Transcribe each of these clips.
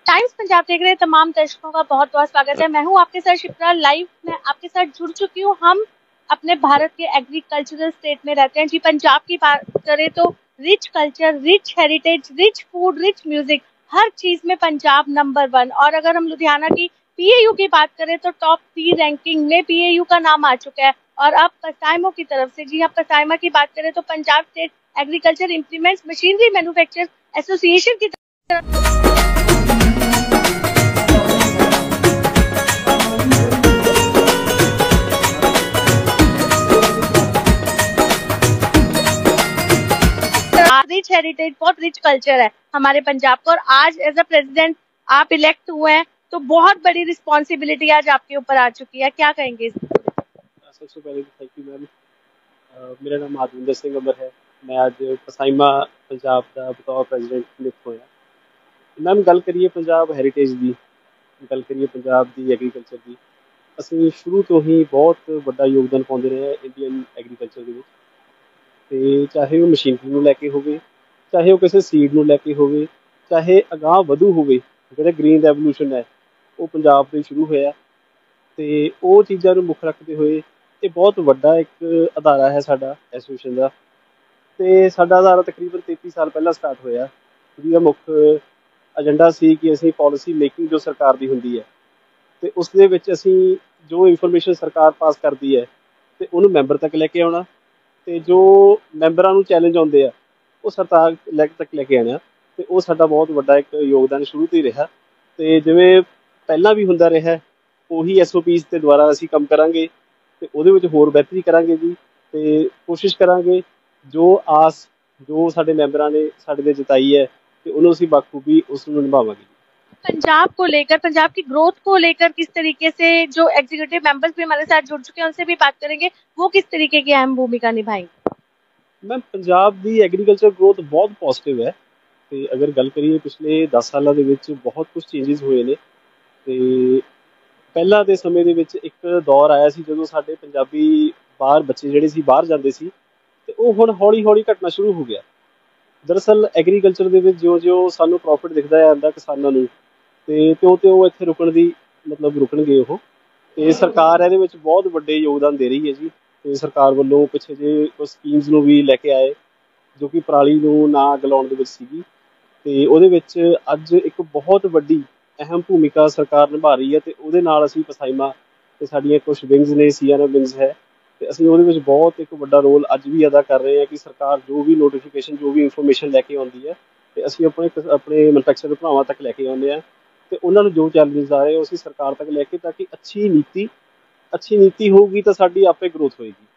Times Punjab देख रहे तमाम दर्शकों का बहुत बहुत स्वागत है। मैं हूं आपके साथ शिप्रा। लाइव में आपके साथ जुड़ चुकी हूं। हम अपने भारत के एग्रीकल्चरल स्टेट में रहते हैं जी। पंजाब की बात करें तो rich culture, rich heritage, rich food, rich music, हर चीज में पंजाब नंबर 1। और अगर हम लुधियाना की पीएयू की बात करें तो टॉप 3 रैंकिंग में पीएयू का नाम आ चुका है। और अब पसाइमो की तरफ से, जी हाँ, पसाइमा की बात करें तो Punjab state agriculture implements machinery manufacturer association की तरफ रिच हेरिटेज, बहुत रिच कल्चर है हमारे पंजाब का। और आज एज अ प्रेसिडेंट आप इलेक्ट हुए हैं तो बहुत बड़ी रिस्पॉन्सिबिलिटी आज आपके ऊपर आ चुकी है, क्या कहेंगे? सबसे पहले थैंक यू मैम। मेरा नाम माधविंदर सिंह अमर है। मैं आज पसाइमा पंजाब का बतौर प्रेजिडेंट नियुक्त होया। मैम गल करिए पंजाब हैरीटेज की, गल करिए पंजाब की एग्रीकल्चर की, ਅਸੀਂ शुरू तो ही बहुत ਵੱਡਾ योगदान पाते रहे हैं इंडियन एग्रीकल्चर के ਵਿੱਚ। ਤੇ ਚਾਹੇ ਉਹ ਮਸ਼ੀਨਰੀ ਨੂੰ ਲੈ ਕੇ ਹੋਵੇ, ਚਾਹੇ ਉਹ ਕਿਸੇ ਸੀਡ ਨੂੰ ਲੈ ਕੇ ਹੋਵੇ, ਚਾਹੇ ਅਗਾਂਹ ਵਧੂ ਹੋਵੇ। ਜਿਹੜਾ ਗ੍ਰੀਨ ਰੈਵੋਲੂਸ਼ਨ ਹੈ ਉਹ ਪੰਜਾਬ ਤੋਂ ਸ਼ੁਰੂ ਹੋਇਆ ਤੇ ਉਹ ਚੀਜ਼ਾਂ ਨੂੰ ਮੁੱਖ ਰੱਖਦੇ ਹੋਏ ਇਹ ਬਹੁਤ ਵੱਡਾ ਇੱਕ ਅਦਾਰਾ ਹੈ ਸਾਡਾ ਐਸੋਸੀਏਸ਼ਨ ਦਾ। ਤੇ ਸਾਡਾ ਅਦਾਰਾ ਤਕਰੀਬਨ 33 ਸਾਲ ਪਹਿਲਾਂ ਸਟਾਰਟ ਹੋਇਆ, ਜਿਹਦਾ ਮੁੱਖ ਏਜੰਡਾ ਸੀ ਕਿ ਅਸੀਂ ਪਾਲਿਸੀ ਮੇਕਿੰਗ ਜੋ ਸਰਕਾਰ ਦੀ ਹੁੰਦੀ ਹੈ ਤੇ ਉਸ ਦੇ ਵਿੱਚ ਅਸੀਂ ਜੋ ਇਨਫੋਰਮੇਸ਼ਨ ਸਰਕਾਰ ਪਾਸ ਕਰਦੀ ਹੈ ਤੇ ਉਹਨੂੰ ਮੈਂਬਰ ਤੱਕ ਲੈ ਕੇ ਆਉਣਾ, ਤੇ ਜੋ ਮੈਂਬਰਾਂ ਨੂੰ ਚੈਲੰਜ ਆਉਂਦੇ ਆ ਉਹ ਸਰਕਾਰ ਤੱਕ ਲੈ ਕੇ ਆਉਣਾ। ਤੇ ਉਹ ਸਾਡਾ ਬਹੁਤ ਵੱਡਾ ਇੱਕ ਯੋਗਦਾਨ ਸ਼ੁਰੂ ਤੋਂ ਹੀ ਰਿਹਾ। ਤੇ ਜਿਵੇਂ ਪਹਿਲਾਂ ਵੀ ਹੁੰਦਾ ਰਿਹਾ ਉਹੀ SOPs ਦੇ ਦੁਆਰਾ ਅਸੀਂ ਕੰਮ ਕਰਾਂਗੇ ਤੇ ਉਹਦੇ ਵਿੱਚ ਹੋਰ ਬਿਹਤਰੀ ਕਰਾਂਗੇ ਜੀ। ਤੇ ਕੋਸ਼ਿਸ਼ ਕਰਾਂਗੇ ਜੋ ਆਸ ਜੋ ਸਾਡੇ ਮੈਂਬਰਾਂ ਨੇ ਸਾਡੇ ਤੇ ਜਤਾਈ ਹੈ ਤੇ ਉਹਨੂੰ ਅਸੀਂ ਬਾਖੂਬੀ ਉਸ ਨੂੰ ਨਿਭਾਵਾਂਗੇ। पंजाब को लेकर, पंजाब की ग्रोथ को लेकर किस तरीके से जो एग्जीक्यूटिव मेंबर्स भी हमारे साथ जुड़ चुके हैं उनसे भी बात करेंगे, वो किस तरीके की अहम भूमिका निभाएंगे? मैम पंजाब की एग्रीकल्चर ग्रोथ बहुत पॉजिटिव है। तो अगर गल करिए पिछले 10 सालों के बहुत कुछ चेंजिज हुए ने। तो ਪਹਿਲਾਂ ਦੇ ਸਮੇਂ ਦੇ ਵਿੱਚ ਇੱਕ ਦੌਰ ਆਇਆ ਸੀ ਜਦੋਂ ਸਾਡੇ ਪੰਜਾਬੀ ਬਾਹਰ ਬੱਚੇ ਜਿਹੜੇ ਸੀ ਬਾਹਰ ਜਾਂਦੇ ਸੀ ਤੇ ਉਹ ਹੁਣ ਹੌਲੀ ਹੌਲੀ ਘਟਣਾ ਸ਼ੁਰੂ ਹੋ ਗਿਆ। ਦਰਅਸਲ ਐਗਰੀਕਲਚਰ ਦੇ ਵਿੱਚ ਜਿਉਂ ਸਾਨੂੰ ਪ੍ਰੋਫਿਟ ਦਿਖਦਾ ਜਾਂਦਾ ਕਿਸਾਨਾਂ ਨੂੰ ਤੇ ਤਿਉਂ ਇੱਥੇ ਰੁਕਣ ਦੀ ਮਤਲਬ ਰੁਕਣਗੇ ਉਹ। ਤੇ ਸਰਕਾਰ ਇਹਦੇ ਵਿੱਚ ਬਹੁਤ ਵੱਡੇ ਯੋਗਦਾਨ ਦੇ ਰਹੀ ਹੈ ਜੀ। ਤੇ ਸਰਕਾਰ ਵੱਲੋਂ ਪਿੱਛੇ ਜੇ ਕੁਝ ਸਕੀਮਸ ਨੂੰ ਵੀ ਲੈ ਕੇ ਆਏ ਜੋ ਕਿ ਪਰਾਲੀ ਨੂੰ ਨਾ ਅੱਗ ਲਾਉਣ ਦੇ ਵਿੱਚ ਸੀਗੀ। ਤੇ ਉਹਦੇ ਵਿੱਚ ਅੱਜ ਇੱਕ ਬਹੁਤ ਵੱਡੀ ਅਹਿਮ ਭੂਮਿਕਾ ਸਰਕਾਰ ਨਿਭਾ ਰਹੀ ਹੈ। ਤੇ ਉਹਦੇ ਨਾਲ ਅਸੀਂ ਪਸਾਈਮਾ ਤੇ ਸਾਡੀਆਂ ਕੁਝ ਵਿੰਗਸ ਨੇ, CNF ਵਿੰਗਸ ਹੈ, ਤੇ ਅਸੀਂ ਉਹਦੇ ਵਿੱਚ ਬਹੁਤ ਇੱਕ ਵੱਡਾ ਰੋਲ ਅੱਜ ਵੀ ਅਦਾ ਕਰ ਰਹੇ ਹਾਂ ਕਿ ਸਰਕਾਰ ਜੋ ਵੀ ਨੋਟੀਫਿਕੇਸ਼ਨ ਜੋ ਵੀ ਇਨਫੋਰਮੇਸ਼ਨ ਲੈ ਕੇ ਆਉਂਦੀ ਹੈ ਤੇ ਅਸੀਂ ਆਪਣੇ ਮੈਨੂਫੈਕਚਰਰ ਭਰਾਵਾਂ ਤੱਕ ਲੈ ਕੇ ਆਉਂਦੇ ਹਾਂ ਤੇ ਉਹਨਾਂ ਨੂੰ ਜੋ ਚੈਲੰਜਸ ਆ ਰਹੇ ਉਹ ਅਸੀਂ ਸਰਕਾਰ ਤੱਕ ਲੈ ਕੇ, ਤਾਂ ਕਿ अच्छी नीति होगी तो साडी आपे ग्रोथ होएगी।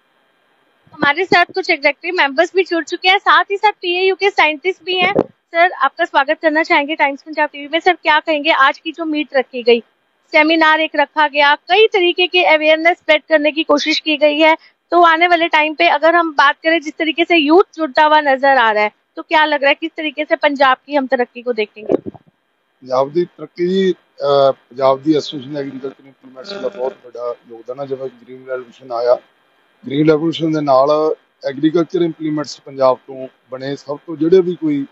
हमारे साथ कुछ एग्जीक्यूटिव मेंबर्स भी जुड़ चुके हैं, साथ ही साथ पीएयू के साइंटिस्ट भी हैं। सर आपका स्वागत करना चाहेंगे टाइम्स पंजाब टीवी में। सर क्या कहेंगे, आज की जो मीट रखी गई, सेमिनार एक रखा गया, कई तरीके के अवेयरनेस स्प्रेड करने की कोशिश की गई है, तो आने वाले टाइम पे अगर हम बात करें जिस तरीके से यूथ जुड़ता हुआ नजर आ रहा है तो क्या लग रहा है किस तरीके से पंजाब की हम तरक्की को देखेंगे? पंजाब की तरक्की पंजाब की एसोसीएशन एग्रीकल्चर इंप्लीमेंट्स का बहुत बड़ा योगदान है। जब ग्रीन रेवोल्यूशन आया, ग्रीन रेवोल्यूशन के नाल एग्रीकल्चर इंप्लीमेंट्स पंजाब तो बने सब तो जोड़े भी कोई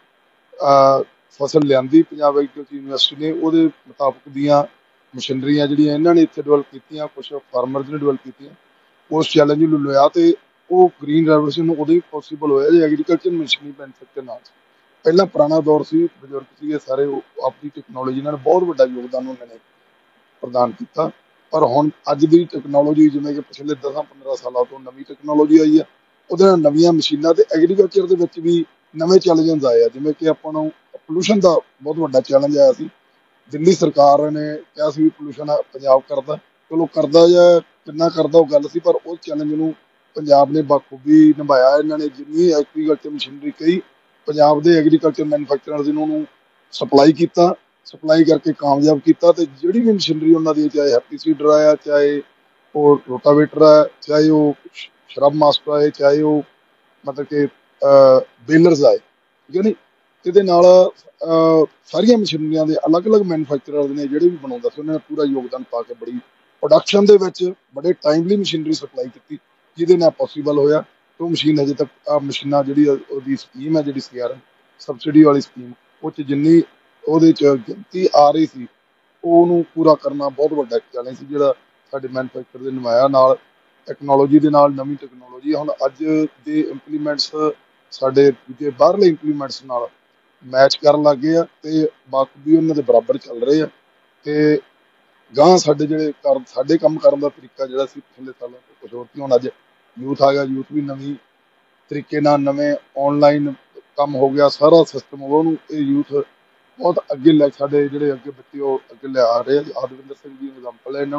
फसल लियांदी पंजाब एग्रीकल्चर यूनिवर्सिटी ने वो मुताबिक दियाँ मशीनरियाँ जिहड़ियां इन्होंने इत्थे डिवेलप कीतियां, कुछ फार्मर्स ने डिवेलप कीतियां। उस चैलेंज नूं लिया तो वो ग्रीन रेवोल्यूशन उदों ही पॉसीबल होया जो एग्रीकल्चर मशीनरी मैन्युफैक्चर नाल पहला पुराना दौर से बजुर्ग से सारे अपनी टैक्नोलॉजी ने बहुत बड़ा योगदान उन्होंने प्रदान किया। पर हुण अज की टैक्नोलॉजी जिवें कि पिछले 10-15 सालों तो नवी टैक्नोलॉजी आई है, वो नवीं मशीनों के एग्रीकल्चर के भी नवे चैलेंजेस आए हैं। जिवें कि आपां नूं पोल्यूशन का बहुत बड़ा चैलेंज आया सी। दिल्ली सरकार ने कहा सी पोल्यूशन पंजाब करता, चलो करता या कितना करता वो गल सी, पर उस चैलेंज नूं पंजाब ने बखूबी निभाया। इन्होंने जिन्नी एग्रीकल्चर मशीनरी कई पंजाब के एग्रीकल्चर मैन्युफैक्चरर्स इन्होंने सप्लाई किया, सप्लाई करके कामयाब किया। तो जिहड़ी भी मशीनरी उन्होंने चाहे हैप्पी सीडर है, चाहे वो रोटावेटर है, चाहे वो श्रब मास्टर है, चाहे वो मतलब कि बेलर्स आए, ठीक है नी। ये सारिया मशीनरियां दे अलग अलग मैन्युफैक्चरर्स ने जिहड़े भी बनाउंदा सी उन्होंने पूरा योगदान पा के बड़ी प्रोडक्शन दे विच बड़े टाइमली मशीनरी सप्लाई की, जिहदे नाल पॉसीबल होया। तो मशीन अजे तक मशीनां जिहड़ी स्कीम है, जिहड़ी CRM सबसिडी वाली स्कीम, वो जिन्नी ਉਹਦੇ 'ਚ ਗਿਣਤੀ ਆ ਰਹੀ ਸੀ, ਉਹਨੂੰ ਪੂਰਾ ਕਰਨਾ ਬਹੁਤ ਵੱਡਾ ਇੱਕ ਚੈਲੰਜ ਸੀ, ਜਿਹੜਾ ਸਾਡੇ ਮੈਨੂਫੈਕਚਰ ਦੇ ਨਵਾਇਆ ਨਾਲ ਟੈਕਨੋਲੋਜੀ ਦੇ ਨਾਲ, ਨਵੀਂ ਟੈਕਨੋਲੋਜੀ ਹੁਣ ਅੱਜ ਦੇ ਇੰਪਲੀਮੈਂਟਸ ਸਾਡੇ ਦੂਜੇ ਬਾਹਰਲੇ ਇੰਪਲੀਮੈਂਟਸ ਨਾਲ ਮੈਚ ਕਰਨ ਲੱਗ ਗਏ ਆ, ਤੇ ਬਾਕੀ ਉਹਨਾਂ ਦੇ ਬਰਾਬਰ ਚੱਲ ਰਹੇ ਆ। ਤੇ ਗਾਂ ਸਾਡੇ ਜਿਹੜੇ ਸਾਡੇ ਕੰਮ ਕਰਨ ਦਾ ਤਰੀਕਾ ਜਿਹੜਾ ਸੀ ਪਿਛਲੇ ਸਾਲਾਂ ਤੋਂ ਕੁਝ ਹੋਰ ਸੀ, ਹੁਣ ਅੱਜ ਯੂਥ ਆ ਗਿਆ, ਯੂਥ ਵੀ ਨਵੀਂ ਤਰੀਕੇ ਨਾਲ, ਨਵੇਂ ਆਨਲਾਈਨ ਕੰਮ ਹੋ ਗਿਆ, ਸਾਰਾ ਸਿਸਟਮ ਉਹਨੂੰ ਇਹ ਯੂਥ ਬਹੁਤ ਅੱਗੇ ਲੈ, ਸਾਡੇ ਜਿਹੜੇ ਅੱਗੇ ਬੱਚੇ ਉਹ ਅੱਗੇ ਲਿਆ ਰਹੇ ਆ। ਆਦਵਿੰਦਰ ਸਿੰਘ ਜੀ ਐਗਜ਼ਾਮਪਲ ਹੈ,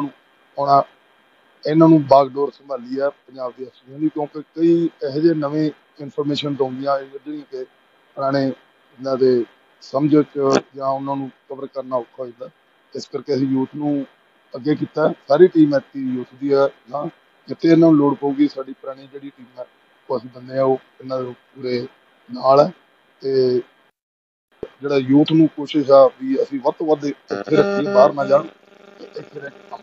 ਇਹਨਾਂ ਨੂੰ ਬਾਗਡੋਰ ਸੰਭਾਲੀ ਆ ਪੰਜਾਬ ਦੀ ਐਸੋਸੀਏਸ਼ਨ ਦੀ, ਕਿਉਂਕਿ ਕਈ ਇਹੋ ਜਿਹੇ ਨਵੇਂ ਇਨਫੋਰਮੇਸ਼ਨ ਆਉਂਦੀਆਂ ਜਿਹੜੀਆਂ ਕਿ ਪੁਰਾਣੇ ਇਹਨਾਂ ਦੇ ਸਮਝ 'ਚ ਜਾਂ ਉਹਨਾਂ ਨੂੰ ਕਵਰ ਕਰਨਾ ਔਖਾ ਹੋ ਜਾਂਦਾ। ਇਸ ਕਰਕੇ ਅਸੀਂ ਯੂਥ ਨੂੰ ਅੱਗੇ ਕੀਤਾ, ਸਾਰੀ ਟੀਮ ਐਤੀ ਯੂਥ ਦੀ ਹੈ। ਜਾਂ ਜਿੱਥੇ ਇਹਨਾਂ ਨੂੰ ਲੋੜ ਪਊਗੀ, ਸਾਡੀ ਪੁਰਾਣੀ ਜਿਹੜੀ ਟੀਮ ਹੈ ਉਹ ਅਸੀਂ ਬੰਦੇ ਆ, ਉਹ ਇਹਨਾਂ ਦੇ ਪੂਰੇ ਨਾਲ ਹੈ। ਤੇ ਜਿਹੜਾ ਯੂਥ ਨੂੰ ਕੋਸ਼ਿਸ਼ ਆ ਵੀ ਅਸੀਂ ਵੱਧ ਤੋਂ ਵੱਧ ਇੱਥੇ ਰੱਖੀਏ, बाहर ना जान, ਇੱਥੇ ਰਹਿ ਕੇ ਕੰਮ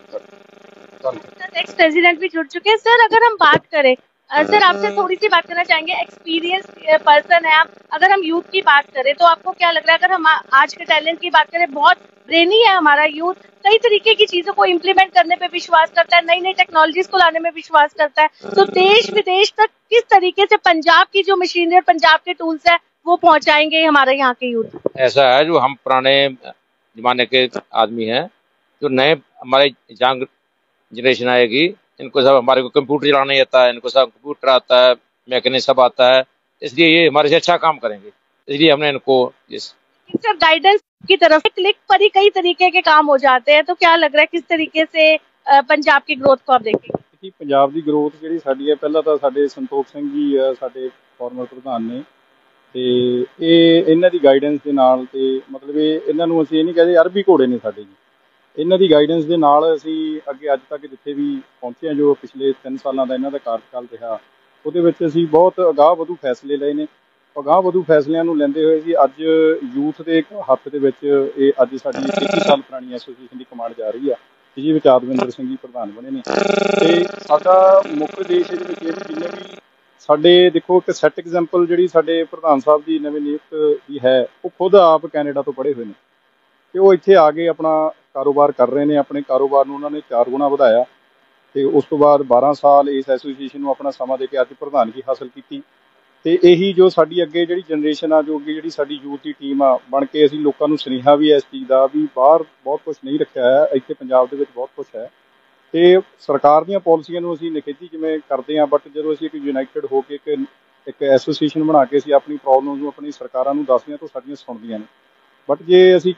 करें। एक्स प्रेसिडेंट भी जुड़ चुके हैं सर। अगर हम बात करें सर, आपसे थोड़ी सी बात करना चाहेंगे, एक्सपीरियंस पर्सन है आप, अगर हम यूथ की बात करें तो आपको क्या लग रहा है, अगर हम आज के टैलेंट की बात करें, बहुत ब्रेनी है हमारा यूथ, कई तरीके की चीजों को इम्प्लीमेंट करने पे विश्वास करता है, नई नई टेक्नोलॉजीज को लाने में विश्वास करता है, तो देश विदेश तक किस तरीके से पंजाब की जो मशीनरी और पंजाब के टूल्स है वो पहुंचाएंगे हमारे यहाँ के यूथ? ऐसा है, जो हम पुराने जमाने के आदमी हैं, जो नए हमारे यंग जनरेशन आएगी, इनको सब हमारे को कंप्यूटर चलाना नहीं आता है, इनको सब कंप्यूटर आता है, मैकेनिक सब आता है, इसलिए ये हमारे से अच्छा काम करेंगे, इसलिए हमने इनको सर गाइडेंस की तरफ से क्लिक पर ही कई तरीके के काम हो जाते हैं, तो क्या लग रहा है किस तरीके से पंजाब की ग्रोथ को आप देखेंगे? कि पंजाब की ग्रोथ ਜਿਹੜੀ ਸਾਡੀ ਹੈ, ਪਹਿਲਾਂ ਤਾਂ ਸਾਡੇ ਸੰਤੋਖ ਸਿੰਘ ਜੀ ਆ ਸਾਡੇ ਫਾਰਮਰ ਪ੍ਰਧਾਨ ਨੇ, ਤੇ ਇਹ ਇਹਨਾਂ ਦੀ ਗਾਈਡੈਂਸ ਦੇ ਨਾਲ, ਤੇ ਮਤਲਬ ਇਹਨਾਂ ਨੂੰ ਅਸੀਂ ਇਹ ਨਹੀਂ ਕਹਿੰਦੇ ਅਰਬੀ ਘੋੜੇ ਨੇ ਸਾਡੇ ਜੀ, ਇਹਨਾਂ ਦੀ ਗਾਈਡੈਂਸ ਦੇ ਨਾਲ ਅਸੀਂ ਅੱਗੇ ਅੱਜ ਤੱਕ ਜਿੱਥੇ ਵੀ ਪਹੁੰਚੇ ਹਾਂ, ਜੋ ਪਿਛਲੇ 3 ਸਾਲਾਂ ਦਾ ਇਹਨਾਂ ਦਾ ਕਾਰਜਕਾਲ ਰਿਹਾ, ਉਹਦੇ ਵਿੱਚ ਅਸੀਂ ਬਹੁਤ ਅਗਾਂਹ ਵਧੂ ਫੈਸਲੇ ਲਏ ਨੇ। ਅਗਾਂਹ ਵਧੂ ਫੈਸਲਿਆਂ ਨੂੰ ਲੈਂਦੇ ਹੋਏ ਅਸੀਂ ਅੱਜ ਯੂਥ ਦੇ ਹੱਥ ਦੇ ਵਿੱਚ ਇਹ ਅੱਜ ਸਾਡੀ 21 ਸਾਲ ਪੁਰਾਣੀ ਐਸੋਸੀਏਸ਼ਨ ਦੀ ਕਮਾਂਡ ਜਾ ਰਹੀ ਆ, ਜਿਹਦੇ ਵਿੱਚ ਆਦਵਿੰਦਰ ਸਿੰਘ ਜੀ ਪ੍ਰਧਾਨ ਬਣੇ ਨੇ। ਤੇ ਸਾਡਾ ਮੁੱਖ ਉਦੇਸ਼ ਇਹਦੇ ਵਿੱਚ ਇਹ ਵੀ ਜਿੰਨੇ ਵੀ ਸਾਡੇ, ਦੇਖੋ ਇੱਕ ਸੈੱਟ ਐਗਜ਼ਾਮਪਲ ਜਿਹੜੀ ਸਾਡੇ ਪ੍ਰਧਾਨ ਸਾਹਿਬ ਦੀ ਨਵੇਂ ਨਿਯੁਕਤ ਦੀ ਹੈ, ਉਹ ਖੁਦ ਆਪ ਕੈਨੇਡਾ ਤੋਂ ਪੜ੍ਹੇ ਹੋਏ ਨੇ, ਤੇ ਉਹ ਇੱਥੇ ਆ ਕੇ ਆਪਣਾ ਕਾਰੋਬਾਰ ਕਰ ਰਹੇ ਨੇ। ਆਪਣੇ ਕਾਰੋਬਾਰ ਨੂੰ ਉਹਨਾਂ ਨੇ 4 ਗੁਣਾ ਵਧਾਇਆ, ਤੇ ਉਸ ਤੋਂ ਬਾਅਦ 12 ਸਾਲ ਇਸ ਐਸੋਸੀਏਸ਼ਨ ਨੂੰ ਆਪਣਾ ਸਮਾਂ ਦੇ ਕੇ ਅੱਜ ਪ੍ਰਧਾਨਗੀ ਹਾਸਲ ਕੀਤੀ। ਤੇ ਇਹੀ ਜੋ ਸਾਡੀ ਅੱਗੇ ਜਿਹੜੀ ਜਨਰੇਸ਼ਨ ਆ, ਜੋ ਅੱਗੇ ਜਿਹੜੀ ਸਾਡੀ ਯੂਥ ਦੀ ਟੀਮ ਆ ਬਣ ਕੇ, ਅਸੀਂ ਲੋਕਾਂ ਨੂੰ ਸੁਨੇਹਾ ਵੀ ਇਸ ਚੀਜ਼ ਦਾ ਵੀ ਬਾਹਰ ਬਹੁਤ ਕੁਝ ਨਹੀਂ ਰੱਖਿਆ ਹੈ, ਇੱਥੇ ਪੰਜਾਬ ਦੇ ਵਿੱਚ ਬਹੁਤ ਕੁਝ ਹੈ। ਤੇ ਸਰਕਾਰ ਦੀਆਂ ਪਾਲਿਸੀਆਂ ਨੂੰ ਅਸੀਂ ਨਿਖੇਧੀ ਜਿਵੇਂ ਕਰਦੇ ਹਾਂ, ਬਟ ਜਦੋਂ ਅਸੀਂ ਇੱਕ ਯੂਨਾਈਟਿਡ ਹੋ ਕੇ ਇੱਕ ਐਸੋਸੀਏਸ਼ਨ ਬਣਾ ਕੇ ਅਸੀਂ ਆਪਣੀ ਪ੍ਰੋਬਲਮ ਨੂੰ ਆਪਣੀ ਸਰਕਾਰਾਂ ਨੂੰ ਦੱਸਦੇ ਹਾਂ ਤਾਂ ਸਾਡੀਆਂ ਸੁਣਦੀਆਂ ਨੇ। ਬਟ ਜੇ ਅਸੀਂ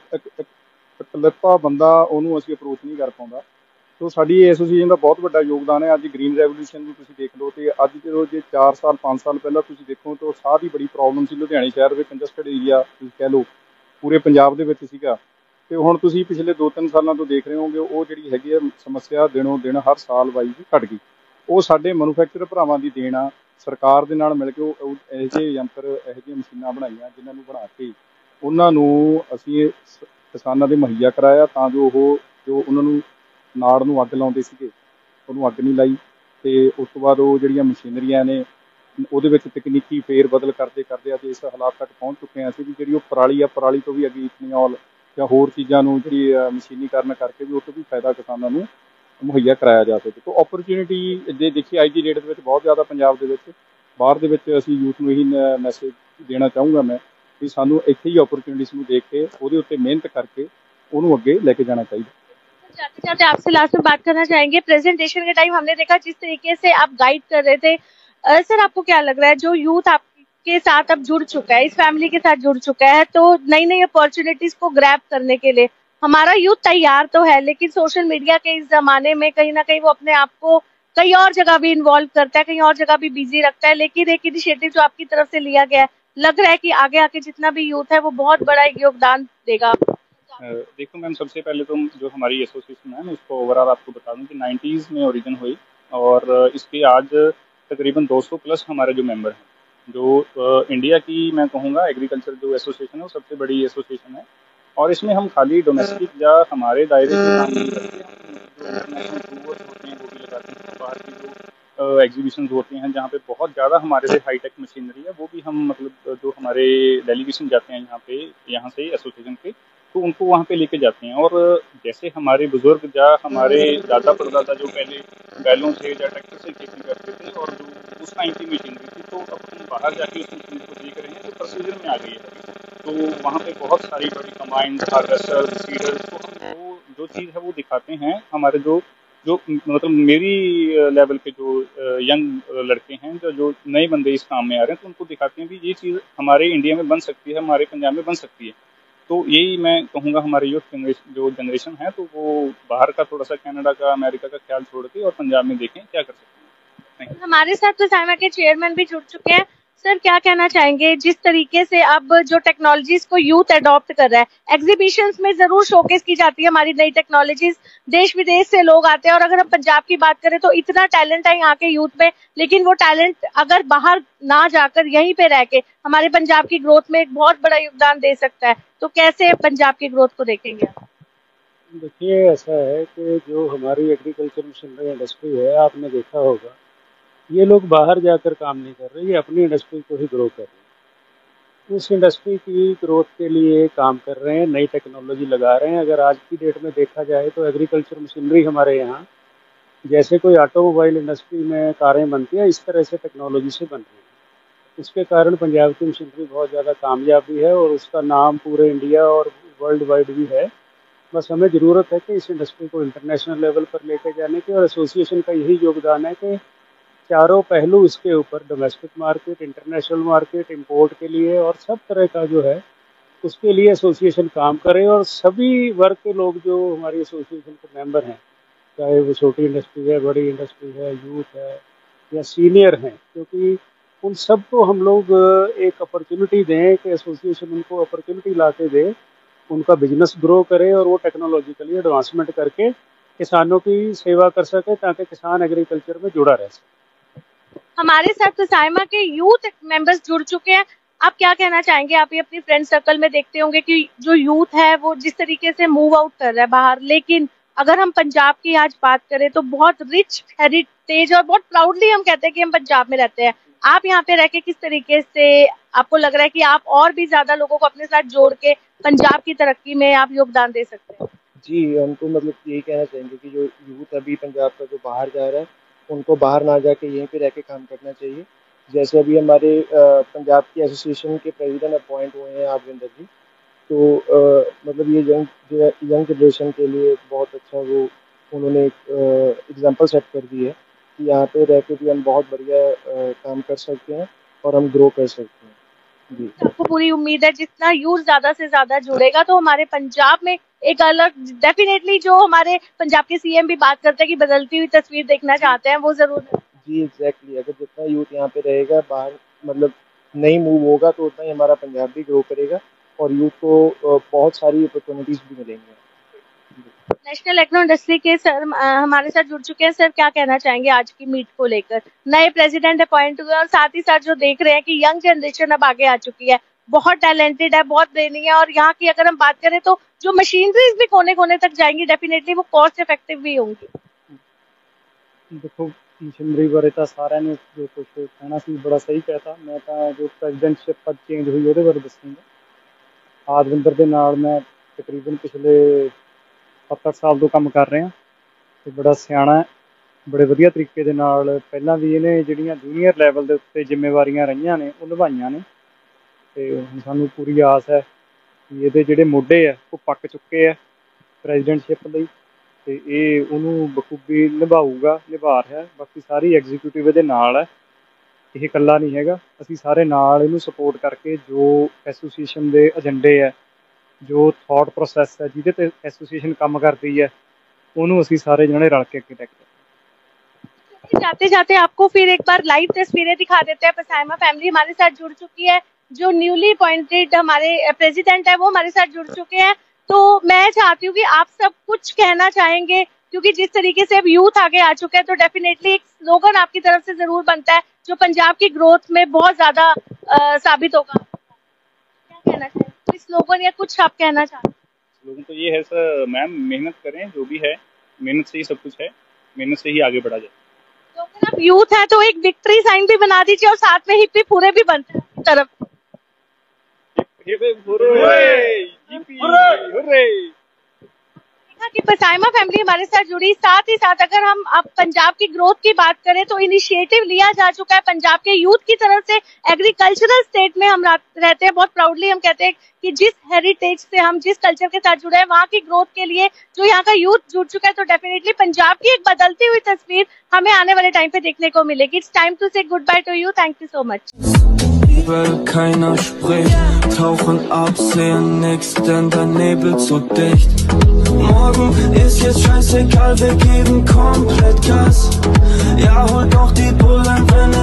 ਇਕੱਲਤਾ ਬੰਦਾ ਉਹਨੂੰ ਅਸੀਂ ਅਪਰੋਚ ਨਹੀਂ ਕਰ ਪਾਉਂਦਾ, तो साड़ी एसोसीएशन का बहुत बड़ा योगदान है। अज ग्रीन रेवोल्यूशन भी तुसीं देख लो, तो अज जो जे 4 साल 5 साल पहला तुसीं देखो तो साह की बड़ी प्रॉब्लम सी लुधियाने शहर में, कंजस्टड एरिया तुसीं कह लो पूरे पंजाब दे विच सीगा। ते हुण तुसीं पिछले 2-3 सालों तो देख रहे होगे वो जिहड़ी हैगी है समस्या दिनों दिन हर साल वाइज घट गई। वो साडे मैਨੂਫੈਕਚਰ भरावां दी देन आ, सरकार दे नाल मिल के इहो ਜਿਹੇ यंत्र इहो जिहियां मशीनां बनाईयां जिन्हां नूं बना के उन्हां नूं असीं किसानां दे मुहैया कराया, तां जो ਉਹ जो उन्हां नूं नाड़ ਨੂੰ ਅੱਗ ਲਾਉਂਦੇ ਸੀਗੇ ਉਹਨੂੰ ਅੱਗ ਨਹੀਂ ਲਾਈ। ਤੇ ਉਸ ਤੋਂ ਬਾਅਦ ਉਹ ਜਿਹੜੀਆਂ ਮਸ਼ੀਨਰੀਆਂ ਨੇ ਉਹਦੇ ਵਿੱਚ ਤਕਨੀਕੀ ਫੇਰ ਬਦਲ ਕਰਦੇ ਕਰਦੇ ਅੱਜ ਇਸ ਹਾਲਾਤ ਤੱਕ ਪਹੁੰਚ ਚੁੱਕੇ ਹਾਂ ਅਸੀਂ ਵੀ ਜਿਹੜੀ ਉਹ ਪਰਾਲੀ ਆ, ਪਰਾਲੀ ਤੋਂ ਵੀ ਅੱਗੇ ਇਥਨੋਲ ਜਾਂ ਹੋਰ ਚੀਜ਼ਾਂ ਨੂੰ ਜਿਹੜੀ ਮਸ਼ੀਨੀਕਰਨ ਕਰਕੇ ਵੀ ਉਹ ਤੋਂ ਵੀ ਫਾਇਦਾ ਕਿਸਾਨਾਂ ਨੂੰ ਮੁਹੱਈਆ ਕਰਾਇਆ ਜਾ ਸਕੇ। ਤਾਂ ਓਪਰਚੁਨਿਟੀ ਜੇ ਦੇਖੀ ਅੱਜ ਦੀ ਡੇਟ ਦੇ ਵਿੱਚ ਬਹੁਤ ਜ਼ਿਆਦਾ ਪੰਜਾਬ ਦੇ ਵਿੱਚ, ਬਾਹਰ ਦੇ ਵਿੱਚ ਅਸੀਂ ਯੂਥ ਨੂੰ ਇਹੀ ਮੈਸੇਜ ਦੇਣਾ ਚਾਹੂੰਗਾ ਮੈਂ ਵੀ ਸਾਨੂੰ ਇੱਥੇ ਹੀ ਓਪਰਚੁਨਿਟੀਜ਼ ਨੂੰ ਦੇਖ के ਉਹਦੇ ਉੱਤੇ ਮਿਹਨਤ ਕਰਕੇ ਉਹਨੂੰ ਅੱਗੇ ਲੈ के जाना चाहिए। जाते जाते आपसे लास्ट में बात करना चाहेंगे, प्रेजेंटेशन के टाइम हमने देखा जिस तरीके से आप गाइड कर रहे थे, सर आपको क्या लग रहा है जो यूथ आपके साथ अब जुड़ चुका है, इस फैमिली के साथ जुड़ चुका है, तो नई नई अपॉर्चुनिटीज को ग्रैब करने के लिए हमारा यूथ तैयार तो है, लेकिन सोशल मीडिया के इस जमाने में कहीं ना कहीं वो अपने आप को कहीं और जगह भी इन्वॉल्व करता है, कहीं और जगह भी बिजी रखता है, लेकिन एक इनिशिएटिव जो आपकी तरफ से लिया गया है, लग रहा है कि आगे आके जितना भी यूथ है वो बहुत बड़ा एक योगदान देगा। देखो मैम, सबसे पहले तो जो हमारी एसोसिएशन है उसको ओवरऑल आपको बता दूं कि 90s में ओरिजिन हुई और इसके आज तकरीबन 200 प्लस हमारे जो मेंबर हैं, जो इंडिया की मैं कहूँगा एग्रीकल्चर जो एसोसिएशन है वो सबसे बड़ी एसोसिएशन है। और इसमें हम खाली डोमेस्टिक या हमारे दायरे के काम नहीं करते हैं, जो इंटरनेशनल टूर्स होते हैं वो भी लगाते हैं, बाहर की जो एग्जीबिशन होते हैं जहाँ पे बहुत ज़्यादा हमारे से हाईटेक मशीनरी है वो भी हम मतलब जो हमारे डेलीगेशन जाते हैं यहाँ से एसोसिएशन के तो उनको वहाँ पे लेके जाते हैं। और जैसे हमारे बुजुर्ग या हमारे दादा परदादा जो पहले बैलों से या ट्रैक्टर से खेती करते थे और जो उस टाइम की मशीनरी थी, तो अब हम बाहर जाके उस मशीन को देख रहे हैं जो प्रोसीजर में आ गई है अभी। तो वहाँ पे बहुत सारी बड़ी कंबाइंड हार्वेस्टर सीडर, तो हम वो जो चीज़ है वो दिखाते हैं हमारे जो जो मतलब मेरी लेवल पे जो यंग लड़के हैं, जो जो नए बंदे इस काम में आ रहे हैं, तो उनको दिखाते हैं भी ये चीज़ हमारे इंडिया में बन सकती है, हमारे पंजाब में बन सकती है। तो यही मैं कहूँगा हमारे यूथ जनरेशन है, तो वो बाहर का थोड़ा सा कनाडा का अमेरिका का ख्याल छोड़ के और पंजाब में देखें क्या कर सकते हैं। Thank you. हमारे साथ तो साइमा के चेयरमैन भी जुड़ चुके हैं। सर, क्या कहना चाहेंगे जिस तरीके से अब जो टेक्नोलॉजीज को यूथ अडॉप्ट कर रहा है, एग्जीबिशंस में जरूर शोकेस की जाती है हमारी नई टेक्नोलॉजीज, देश विदेश से लोग आते हैं, और अगर हम पंजाब की बात करें तो इतना टैलेंट है यहाँ के यूथ में, लेकिन वो टैलेंट अगर बाहर ना जाकर यहीं पे रह के हमारे पंजाब की ग्रोथ में एक बहुत बड़ा योगदान दे सकता है, तो कैसे पंजाब की ग्रोथ को देखेंगे आप? देखिए, ऐसा है कि जो हमारी एग्रीकल्चर मशीनरी इंडस्ट्री है, आपने देखा होगा, ये लोग बाहर जाकर काम नहीं कर रहे, ये अपनी इंडस्ट्री को ही ग्रो कर रहे हैं। उस इंडस्ट्री की ग्रोथ के लिए काम कर रहे हैं, नई टेक्नोलॉजी लगा रहे हैं। अगर आज की डेट में देखा जाए तो एग्रीकल्चर मशीनरी हमारे यहाँ जैसे कोई ऑटोमोबाइल इंडस्ट्री में कारें बनती है, इस तरह से टेक्नोलॉजी से बन रही है। इसके कारण पंजाब की मशीनरी बहुत ज़्यादा कामयाब भी है और उसका नाम पूरे इंडिया और वर्ल्ड वाइड भी है। बस हमें ज़रूरत है कि इस इंडस्ट्री को इंटरनेशनल लेवल पर लेकर जाने की, और एसोसिएशन का यही योगदान है कि चारों पहलू इसके ऊपर, domestic market, international market, import के लिए और सब तरह का जो है उसके लिए एसोसिएशन काम करे। और सभी वर्ग के लोग जो हमारी एसोसिएशन के मेंबर हैं, चाहे वो छोटी इंडस्ट्री है, बड़ी इंडस्ट्री है, यूथ है या सीनियर हैं, क्योंकि उन सबको हम लोग एक अपॉर्चुनिटी दें कि एसोसिएशन उनको अपॉर्चुनिटी ला के दे, उनका बिजनेस ग्रो करे और वो टेक्नोलॉजिकली एडवांसमेंट करके किसानों की सेवा कर सके, ताकि किसान एग्रीकल्चर में जुड़ा रह सके। हमारे साथ तो साइमा के यूथ मेंबर्स जुड़ चुके हैं। आप क्या कहना चाहेंगे? आप ये अपनी फ्रेंड सर्कल में देखते होंगे कि जो यूथ है वो जिस तरीके से मूव आउट कर रहा है बाहर, लेकिन अगर हम पंजाब की आज बात करें तो बहुत रिच हेरिटेज और बहुत प्राउडली हम कहते हैं कि हम पंजाब में रहते हैं। आप यहाँ पे रह के किस तरीके से आपको लग रहा है कि आप और भी ज्यादा लोगों को अपने साथ जोड़ के पंजाब की तरक्की में आप योगदान दे सकते हैं? जी, हम तो मतलब यही कहना चाहेंगे कि जो यूथ अभी पंजाब का जो बाहर जा रहा है, उनको बाहर ना जाके यहीं पे रह के काम करना चाहिए। जैसे अभी हमारे पंजाब की एसोसिएशन के प्रेसिडेंट अपॉइंट हुए हैं आरविंदर जी, तो मतलब ये यंग जनरेशन के लिए बहुत अच्छा वो उन्होंने एक एग्जांपल सेट कर दी है कि यहाँ पे रह के भी हम बहुत बढ़िया काम कर सकते हैं और हम ग्रो कर सकते हैं। जी, आपको पूरी उम्मीद है जितना यूथ ज्यादा से ज्यादा जुड़ेगा तो हमारे पंजाब में एक अलग, डेफिनेटली जो हमारे पंजाब के सीएम भी बात करते हैं कि बदलती हुई तस्वीर देखना चाहते हैं, वो जरूर है। जी एग्जैक्टली। अगर जितना यूथ यहाँ पे रहेगा, बाहर मतलब नहीं मूव होगा, तो उतना ही हमारा पंजाब भी ग्रो करेगा और यूथ को बहुत सारी अपॉर्चुनिटीज भी मिलेंगी। नेशनल एग्रो इंडस्ट्री के सर हमारे साथ जुड़ चुके हैं। सर, क्या कहना चाहेंगे आज की मीट को लेकर? नए प्रेसिडेंट अपॉइंट हुए और साथ ही साथ जो देख रहे हैं कि यंग जनरेशन अब आगे आ चुकी है, बहुत टैलेंटेड है, बहुत ब्रेनी है, और यहाँ की अगर हम बात करें तो जो मशीनरीज भी कोने कोने तक जाएंगी, डेफिनेटली वो कॉस्ट इफेक्टिव भी होंगी। देखो, मशीनरी बारे ਤਾਂ ਸਾਰਿਆਂ ਨੇ ਜੋ ਕੁਝ ਕਹਿਣਾ ਸੀ ਬੜਾ ਸਹੀ ਕਹਿਤਾ। ਮੈਂ ਤਾਂ ਜੋ ਪ੍ਰੈਜ਼ੀਡੈਂਟਸ਼ਿਪ ਅੱਜ ਚੇਂਜ ਹੋਈ ਉਹਦੇ ਬਾਰੇ ਦੱਸਾਂਗਾ। ਆਦਵਿੰਦਰ ਦੇ ਨਾਲ ਮੈਂ ਤਕਰੀਬਨ ਪਿਛਲੇ 7-8 ਸਾਲ ਤੋਂ ਕੰਮ ਕਰ ਰਿਹਾ ਤੇ ਬੜਾ ਸਿਆਣਾ ਹੈ, ਬੜੇ ਵਧੀਆ ਤਰੀਕੇ ਦੇ ਨਾਲ ਪਹਿਲਾਂ ਵੀ ਇਹਨੇ ਜਿਹੜੀਆਂ ਜੂਨੀਅਰ ਲੈਵਲ ਦੇ ਉੱਤੇ ਜ਼ਿੰਮੇਵਾਰੀਆਂ ਰਹੀਆਂ ਨੇ ਉਹ ਨਿਭਾਈਆਂ ਨੇ ਤੇ ਹੁਣ ਸਾਨੂੰ ਪੂਰੀ ਆਸ ਹੈ ਕਿ ਇਹਦੇ ਜਿਹੜੇ ਮੋਢੇ ਆ ਉਹ ਪੱਕ ਚੁੱਕੇ ਆ ਪ੍ਰੈਜ਼ੀਡੈਂਟਸ਼ਿਪ ਲਈ ਤੇ ਇਹ ਉਹਨੂੰ ਬਖੂਬੀ ਨਿਭਾਊਗਾ, ਨਿਭਾ ਰਿਹਾ। ਬਾਕੀ ਸਾਰੀ ਐਗਜ਼ੀਕਿਊਟਿਵ ਇਹਦੇ ਨਾਲ ਹੈ, ਇਹ ਇਕੱਲਾ ਨਹੀਂ ਹੈਗਾ। ਅਸੀਂ ਸਾਰੇ ਨਾਲ ਇਹਨੂੰ ਸਪੋਰਟ ਕਰਕੇ ਜੋ ਐਸੋਸੀਏਸ਼ਨ ਦੇ ਏਜੰਡੇ ਹੈ, ਜੋ ਥਾਟ ਪ੍ਰੋਸੈਸ ਹੈ, ਜਿਹਦੇ ਤੇ ਐਸੋਸੀਏਸ਼ਨ ਕੰਮ करती है, ਉਹਨੂੰ ਅਸੀਂ ਸਾਰੇ ਜਣੇ रल के ਅੱਗੇ तक। जाते जाते आपको फिर एक बार लाइव तस्वीरें दिखा देते हैं। पसायमा फैमिली हमारे साथ जुड़ चुकी है, जो न्यूली अपॉइंटेड हमारे प्रेसिडेंट है वो हमारे साथ जुड़ चुके हैं। तो मैं चाहती हूँ कि आप सब कुछ कहना चाहेंगे, क्योंकि जिस तरीके से अब यूथ आगे आ चुका है तो डेफिनेटली एक स्लोगन आपकी तरफ से जरूर बनता है जो पंजाब की ग्रोथ में बहुत ज्यादा साबित होगा। क्या कहना चाहेंगे? कोई स्लोगन या कुछ आप कहना चाहते हैं? स्लोगन तो ये है सर, मैम मेहनत करें, जो भी है मेहनत से ही सब कुछ है, मेहनत से ही आगे बढ़ा जाए। तो अगर आप यूथ है तो एक विक्ट्री साइन भी बना दीजिए और साथ में हिप्पी पूरे भी बनते हैं आपकी तरफ। कि पसाइमा फैमिली हमारे साथ जुड़ी, साथ ही साथ अगर हम अब पंजाब की ग्रोथ की बात करें तो इनिशिएटिव लिया जा चुका है पंजाब के यूथ की तरफ से। एग्रीकल्चरल स्टेट में हम रहते हैं, बहुत प्राउडली हम कहते हैं कि जिस हेरिटेज से हम जिस कल्चर के साथ जुड़े हैं वहाँ की ग्रोथ के लिए जो यहाँ का यूथ जुड़ चुका है, तो डेफिनेटली पंजाब की एक बदलती हुई तस्वीर हमें आने वाले टाइम पे देखने को मिलेगी। It's time to say goodbye to you, thank you so much. Weil keiner spricht, tauchen ab, sehen nix, denn der Nebel zu dicht. Morgen ist jetzt scheißegal, wir geben komplett Gas. Ja, holt noch die Bullen, wenn